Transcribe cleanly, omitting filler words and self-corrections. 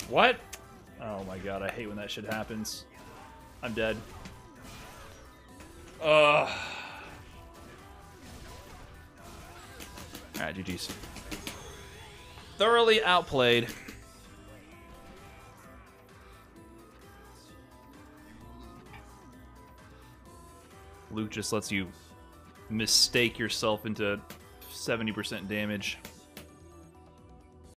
What? Oh my god, I hate when that shit happens. I'm dead. Ugh. Alright, GG's. Thoroughly outplayed. Luke just lets you mistake yourself into 70% damage.